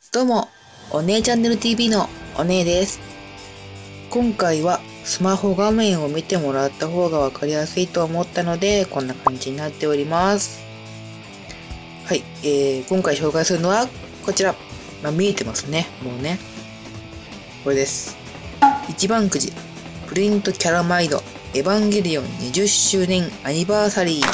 どうも、お姉チャンネル TV のお姉です。今回はスマホ画面を見てもらった方がわかりやすいと思ったので、こんな感じになっております。はい、今回紹介するのはこちら。見えてますね、もうね。これです。一番くじ、プリントキャラマイド、エヴァンゲリオン20周年アニバーサリー。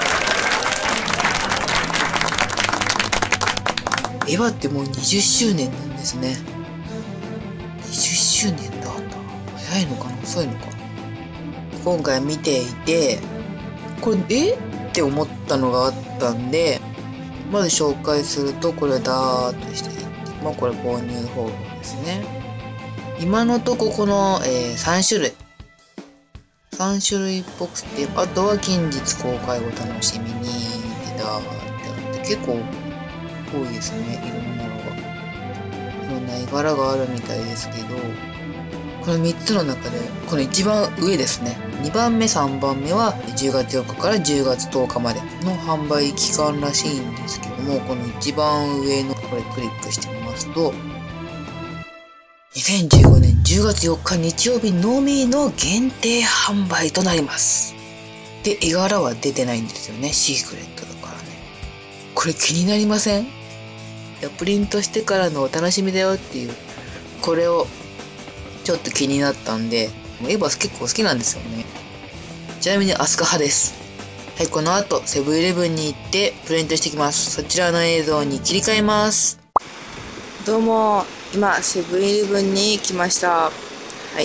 エヴァってもう20周年なんですね。20周年だ。早いのかな遅いのかな。今回見ていて、これ、って思ったのがあったんで、まず紹介すると、これダーッとしていって、これ購入方法ですね。今のとここの、3種類。3種類っぽくて、あとは近日公開を楽しみに、ダーってあって、結構多いですね。いろんなのが。いろんな絵柄があるみたいですけど、この3つの中で、この一番上ですね。2番目、3番目は10月4日から10月10日までの販売期間らしいんですけども、この一番上のこれクリックしてみますと、2015年10月4日日曜日のみの限定販売となります。で、絵柄は出てないんですよね。シークレットだからね。これ気になりません？いや、プリントしてからのお楽しみだよっていう、これをちょっと気になったんで、エヴァ結構好きなんですよね。ちなみにアスカ派です。はい、この後セブンイレブンに行ってプリントしてきます。そちらの映像に切り替えます。どうも、今セブンイレブンに来ました。はい、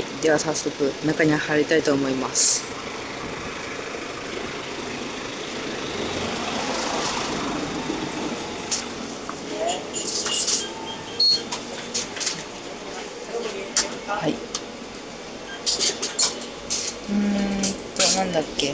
では早速中に入りたいと思います。はい。なんだっけ。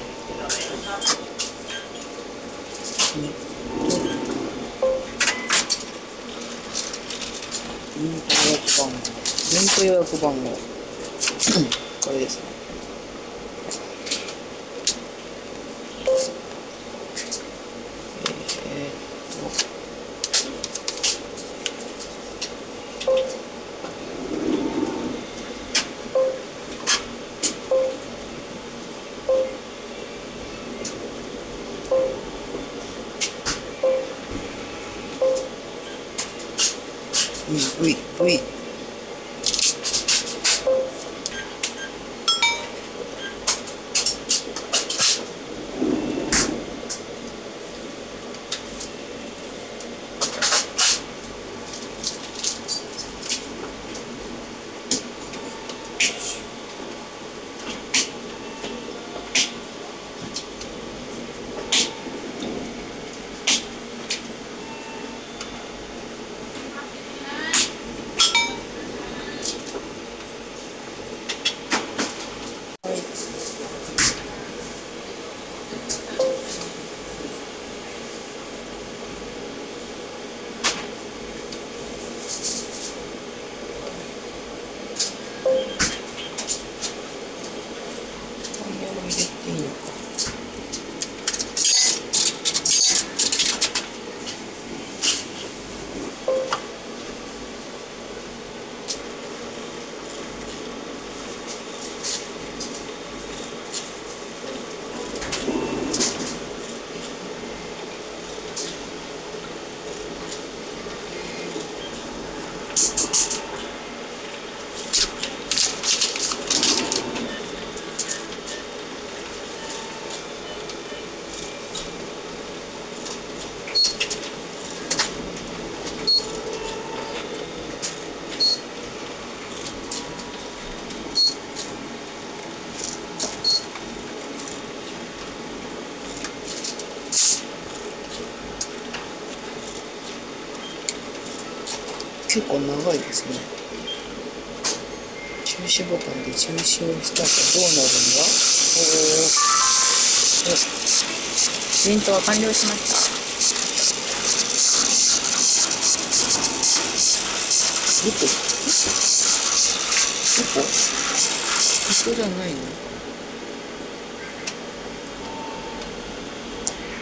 イント予約番号。これですね。V。結構長いですね。中止ボタンで中止をしたらどうなるんだ？プリントは完了しました。どこじゃないの？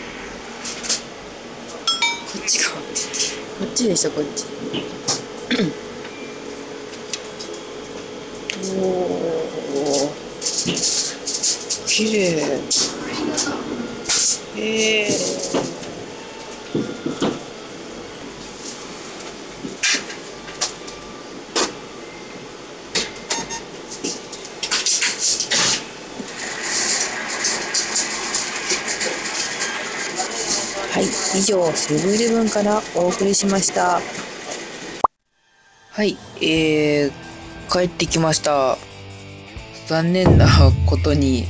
こっちか。こっちでしょ、こっち。 綺麗。はい、以上、セブンイレブンからお送りしました。はい、帰ってきました。残念なことに、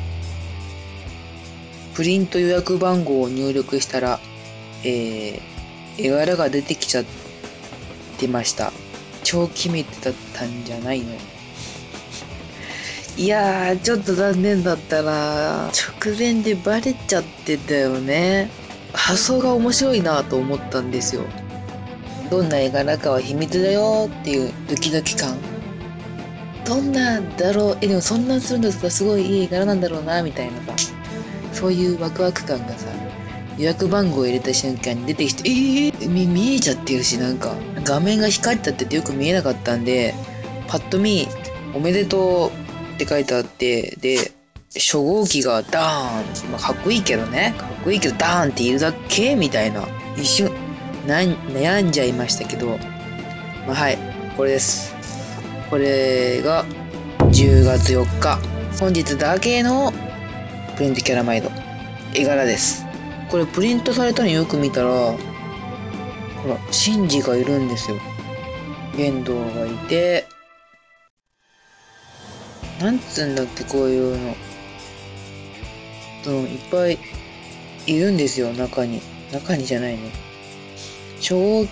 プリント予約番号を入力したら、絵柄が出てきちゃってました。超決めてだったんじゃないの。いやー、ちょっと残念だったな。直前でバレちゃってたよね。発想が面白いなと思ったんですよ。どんな絵柄かは秘密だよっていうドキドキ感。どんなんだろう、でもそんなんするんですか、すごいいい絵柄なんだろうなみたいなさ、そういうワクワク感がさ、予約番号を入れた瞬間に出てきて、見えちゃってるし、なんか画面が光っちゃっててよく見えなかったんで、パッと見おめでとうって書いてあって、で初号機がダーン、まあ、かっこいいけどね、かっこいいけどダーンっているだけみたいな、一瞬悩んじゃいましたけど、まあ、はい、これです。これが10月4日本日だけのプリントキャラマイド絵柄です。これプリントされたのよく見たら、ほらシンジがいるんですよ。玄道がいて、なんつうんだっけ、こういうのいっぱいいるんですよ。中にじゃないね、初号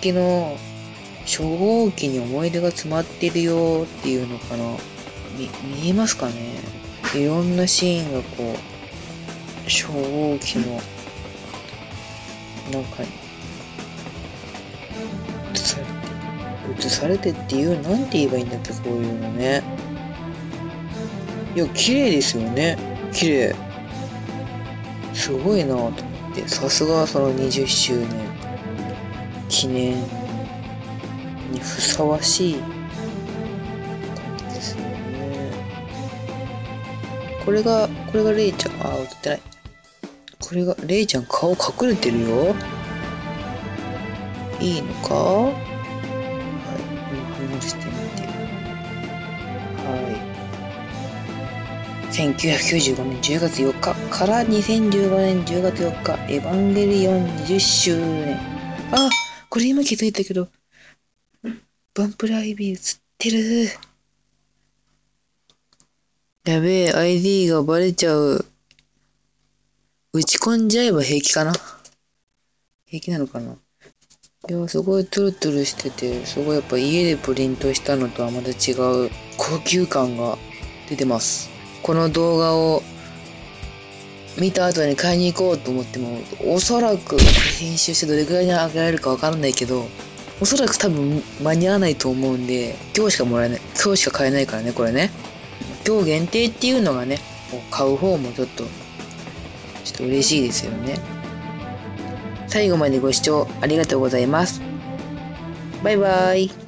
機に思い出が詰まってるよっていうのかな。見えますかね。いろんなシーンがこう初号機の中に映されてっていう、なんて言えばいいんだっけ、こういうのね。いや綺麗ですよね。綺麗、すごいなと思って。さすがその20周年記念にふさわしい感じですよね。これがレイちゃん。映ってない。これがレイちゃん、顔隠れてるよ。いいのか。はい、今話してみて。はい、1995年10月4日から2015年10月4日エヴァンゲリオン20周年。これ今気づいたけど、バンプラ IB 映ってる。やべえ、ID がバレちゃう。打ち込んじゃえば平気かな。平気なのかな。いや、すごいトゥルトゥルしてて、すごいやっぱ家でプリントしたのとはまた違う高級感が出てます。この動画を見た後に買いに行こうと思っても、おそらく編集してどれくらいに上げられるかわかんないけど、おそらく多分間に合わないと思うんで、今日しかもらえない、今日しか買えないからね、これね。今日限定っていうのがね、買う方もちょっと嬉しいですよね。最後までご視聴ありがとうございます。バイバイ。